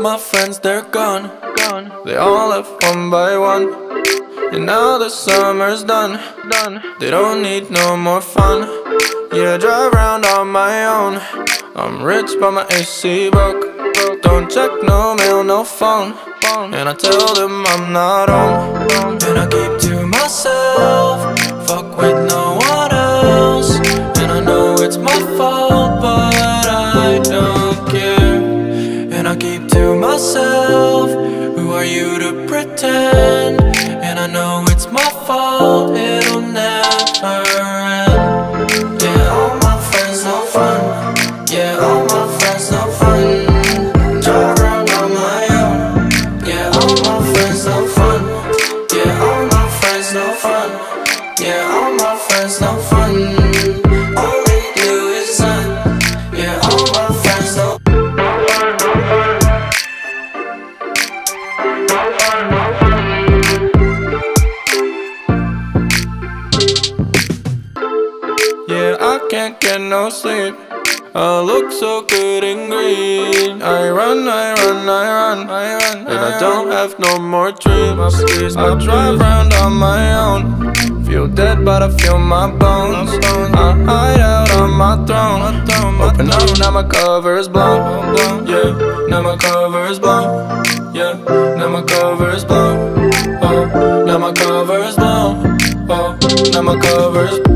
my friends, they're gone. They all left one by one. And now the summer's done. They don't need no more fun. Yeah, I drive around on my own. I'm rich but my AC broke. Don't check no mail, no phone. And I tell them I'm not home. And I keep to myself, fuck with no one else. And I know it's my fault, but I don't care. And I keep to myself, who are you to pretend? And I know it's my fault, it'll never end. Yeah, all my friends no fun. Yeah, all my friends no fun. Drive around on my own. Yeah, all my friends no fun. Yeah, all my friends no fun. Yeah, all my friends no fun. All they do is sun. Yeah, all my friends no fun. Yeah, I can't get no sleep. I look so good in green. I run, and I don't have no more dreams. I drive around on my own. Feel dead but I feel my bones. I hide out on my throne. Open up, now my cover's blown. Yeah, now my cover's blown. Yeah, now my cover's blown. Oh, now my cover's blown. Oh, now my cover's blown.